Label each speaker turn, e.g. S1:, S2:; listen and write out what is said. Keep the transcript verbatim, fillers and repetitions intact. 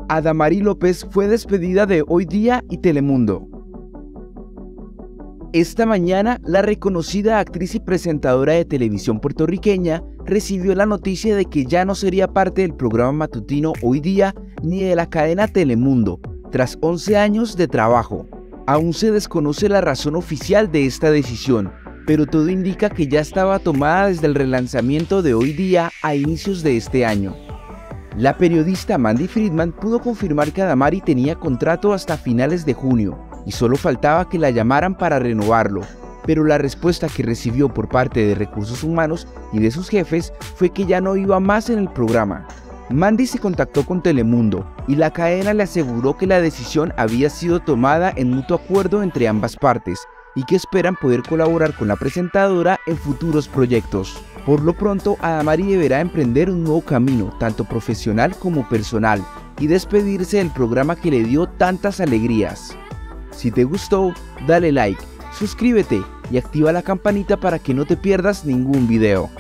S1: Adamari López fue despedida de Hoy Día y Telemundo. Esta mañana, la reconocida actriz y presentadora de televisión puertorriqueña recibió la noticia de que ya no sería parte del programa matutino Hoy Día ni de la cadena Telemundo, tras once años de trabajo. Aún se desconoce la razón oficial de esta decisión, pero todo indica que ya estaba tomada desde el relanzamiento de Hoy Día a inicios de este año. La periodista Mandy Friedman pudo confirmar que Adamari tenía contrato hasta finales de junio y solo faltaba que la llamaran para renovarlo, pero la respuesta que recibió por parte de Recursos Humanos y de sus jefes fue que ya no iba más en el programa. Mandy se contactó con Telemundo y la cadena le aseguró que la decisión había sido tomada en mutuo acuerdo entre ambas partes y que esperan poder colaborar con la presentadora en futuros proyectos. Por lo pronto, Adamari deberá emprender un nuevo camino, tanto profesional como personal, y despedirse del programa que le dio tantas alegrías. Si te gustó, dale like, suscríbete y activa la campanita para que no te pierdas ningún video.